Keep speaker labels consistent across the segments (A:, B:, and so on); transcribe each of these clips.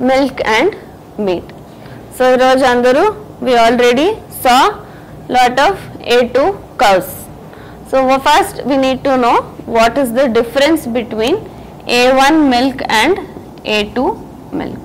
A: milk and meat. So Roj Andaru, we already saw lot of A2 cows. So first we need to know what is the difference between A1 milk and A2 milk.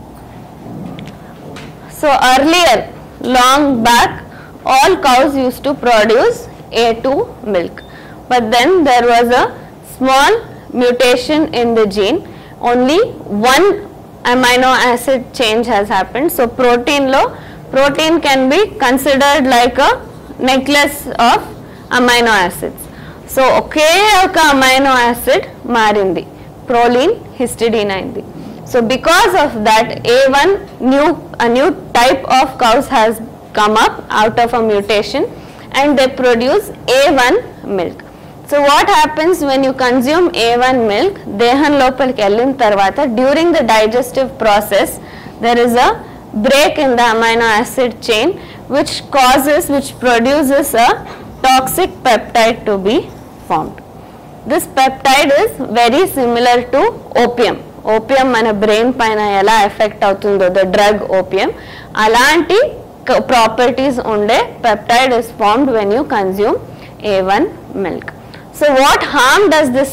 A: So earlier, long back, all cows used to produce A2 milk, but then there was a small mutation in the gene. Only one amino acid change has happened. So protein can be considered like a necklace of amino acids. So ఒకే ఒక amino acid మారింది, proline histidine అయింది. So because of that, a new type of cows has come up out of a mutation and they produce A1 milk. So what happens when you consume A1 milk? దేహం లోపలికి వెళ్ళిన తర్వాత during the digestive process there is a break in the amino acid chain which produces a toxic peptide to be formed. This peptide is very similar to opium. Opium మన brain పైన ఎలా effect అవుతుందో, the drug opium, అలాంటి properties ఉండే peptide is formed when you consume A1 milk. So what harm does this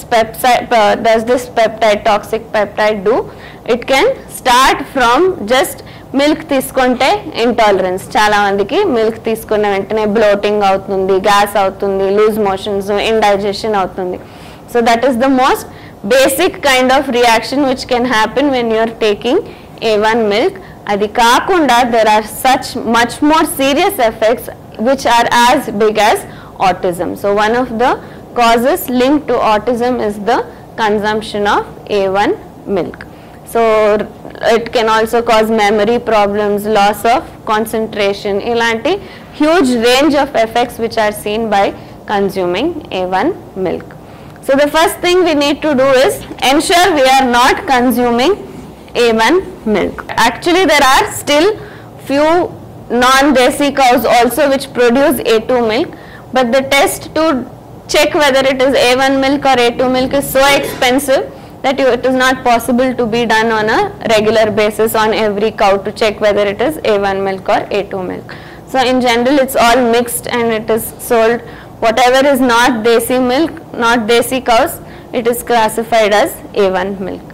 A: peptide, toxic peptide do? It can start from just milk తీసుకుంటే intolerance. చాలా మందికి milk తీసుకున్న వెంటనే బ్లోటింగ్ అవుతుంది, gas అవుతుంది, loose motions, indigestion అవుతుంది. So that is the most basic kind of reaction which can happen when you are taking A1 milk. అది కాకుండా there are such much more serious effects which are as big as autism. So one of the causes linked to autism is the consumption of A1 milk. So it can also cause memory problems, loss of concentration, ilanti huge range of effects which are seen by consuming A1 milk. So the first thing we need to do is ensure we are not consuming A1 milk. Actually there are still few non-desi cows also which produce A2 milk, but the test to check whether it is A1 milk or A2 milk is so expensive that it is not possible to be done on a regular basis on every cow to check whether it is A1 milk or A2 milk. So in general it's all mixed and it is sold. Whatever is not desi milk, not desi cows, it is classified as A1 milk.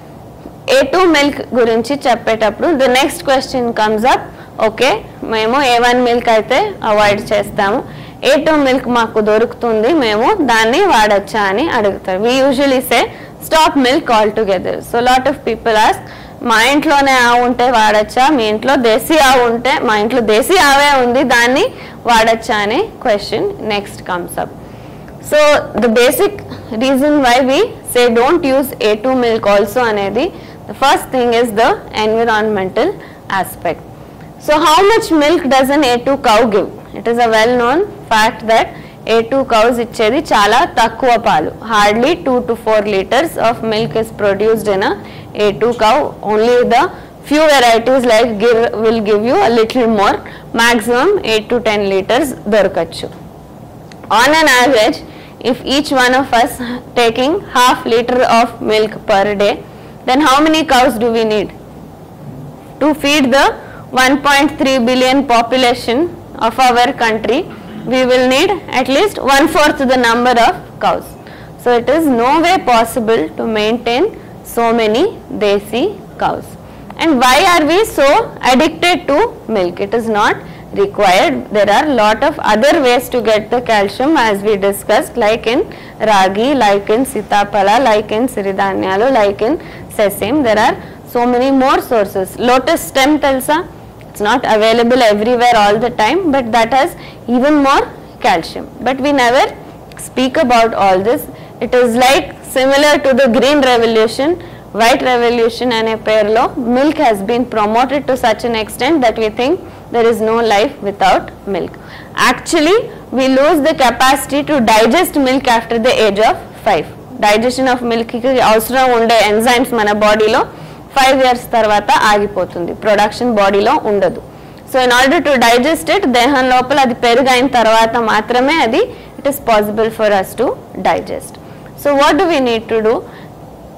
A: A2 milk గురించి చెప్పేటప్పుడు the next question comes up. Okay, మేము A1 milk అయితే avoid చేస్తాము, A2 milk మాకు దొరుకుతుంది, మేము దాన్ని వాడచ్చా అని అడుగుతారు. We usually say stop milk altogether. So lot of people ask, మా ఇంట్లోనే ఆవు ఉంటే వాడచ్చా, మీ ఇంట్లో దేశీ ఆవు ఉంటే, మా ఇంట్లో దేశీ ఆవే ఉంది దాన్ని వాడచ్చా అనే question next comes up. So the basic reason why we say don't use A2 milk also అనేది, the first thing is the environmental aspect. So how much milk does an A2 cow give? It is a well known fact that A2 cows ఇచ్చేది చాలా తక్కువ పాలు. Hardly 2 to 4 liters of milk is produced in a A2 cow. Only the few varieties like will give you a little more, maximum 8 to 10 liters దొరకచ్చు. On an average, if each one of us taking half liter of milk per day, then how many cows do we need? To feed the 1.3 billion population of our country, we will need at least 1/4 the number of cows. So it is no way possible to maintain so many desi cows. And why are we so addicted to milk? It is not required. There are lot of other ways to get the calcium as we discussed, like in ragi, like in sitapala, like in siridhanyalu, like in sesame. There are so many more sources. Lotus stem telsa, it's not available everywhere all the time, but that has even more calcium. But we never speak about all this. It is like similar to the green revolution, white revolution అనే పేరులో milk has been promoted to such an extent that we think there is no life without milk. Actually we lose the capacity to digest milk after the age of 5. Digestion of milk కి అవసరం ఉండే enzymes మన బాడీలో 5 years తర్వాత ఆగిపోతుంది, production బాడీలో ఉండదు. So in order to digest it, దేహం లోపల అది పెరుగైన తర్వాత మాత్రమే అది it is possible for us to digest. So what do we need to do?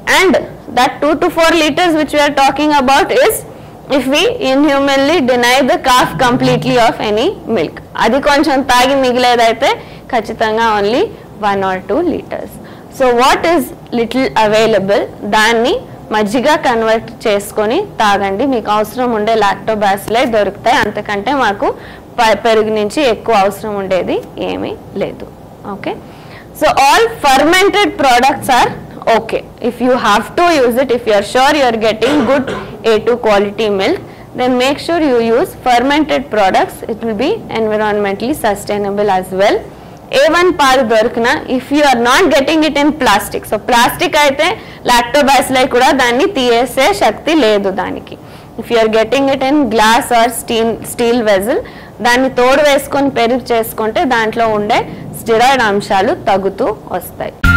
A: and that 2 to 4 liters which we are talking about is if we inhumanly deny the calf completely of any milk. అది కొంచెం తాగి మిగిలేదైతే ఖచ్చితంగా only 1 or 2 liters. So what is little available దాన్ని మజ్జిగ convert చేసుకొని తాగండి. మీకు అవసరం ఉండే లాక్టోబాసిలై దొరుకుతాయి, అంతకంటే మాకు పెరుగు నుంచి ఎక్కువ అవసరం ఉండేది ఏమీ లేదు. Okay, so all fermented products are okay. If you have to use it, if you are sure you are getting good A2 quality milk, then make sure you use fermented products. It will be environmentally sustainable as well. A1 పాలు దొరికిన if you are not getting it in plastic, so plastic అయితే లాక్టోబాసిలై కూడా దాన్ని తీసేసే శక్తి లేదు దానికి. If you are getting it in glass or steel vessel, దాన్ని తోడు వేసుకొని పెరుగు చేసుకుంటే దాంట్లో ఉండే స్టెరాయిడ్ అంశాలు తగ్గుతూ వస్తాయి.